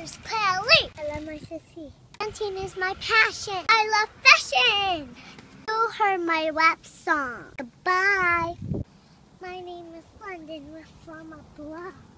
is Kelly. I love my sissy. Dancing is my passion. I love fashion. You heard my rap song. Goodbye. My name is Londyn. We're from a blog.